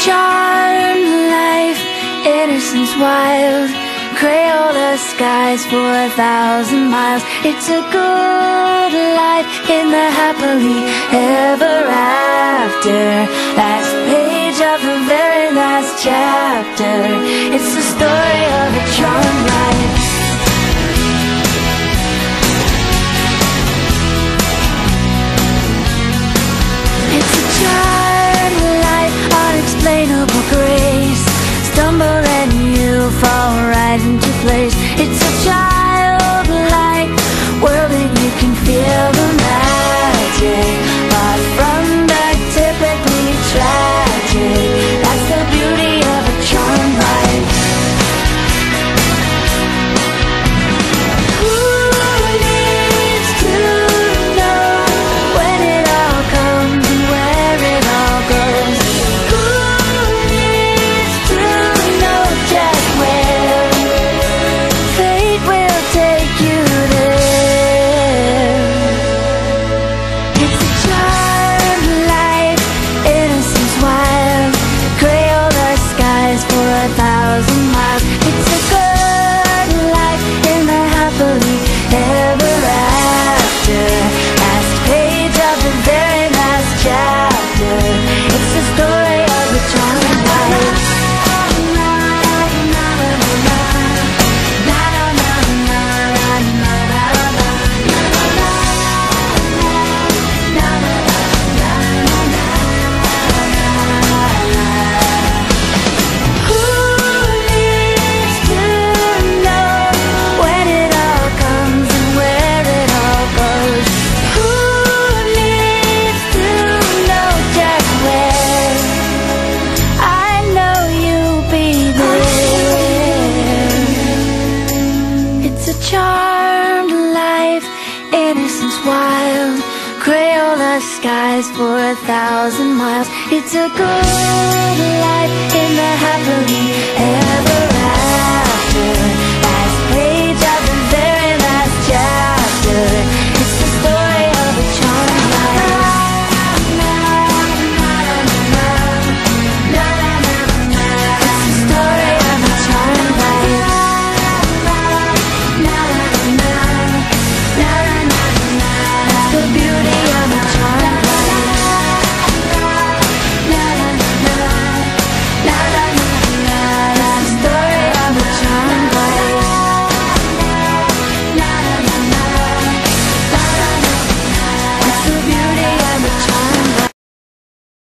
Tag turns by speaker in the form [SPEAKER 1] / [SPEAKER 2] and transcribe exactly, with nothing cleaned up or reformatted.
[SPEAKER 1] charmed life, innocence wild, Crayola skies for a thousand miles. It's a good life in the happily ever after. Last page of the very last chapter. It's the story of a charmed life. It's a charmed life, unexplainable grace. Stumble and you fall right into place. It's a childlike world and you can feel the magic, far from the typically tragic. That's the beauty of a charmed life. Who needs to know when it all comes and where it all goes? Who needs to know just where fate will take you there? It's a charmed life, innocence wild, Crayola skies for a thousand miles. It's a good life in the happily ever after. Last page of the very last chapter. It's the story of a charmed life. Who needs to know when it all comes and where it all goes? Who needs to know just where? I know you'll be there. It's a charmed life, innocence wild, Crayola skies for a thousand miles. It's a good life in the happily ever after.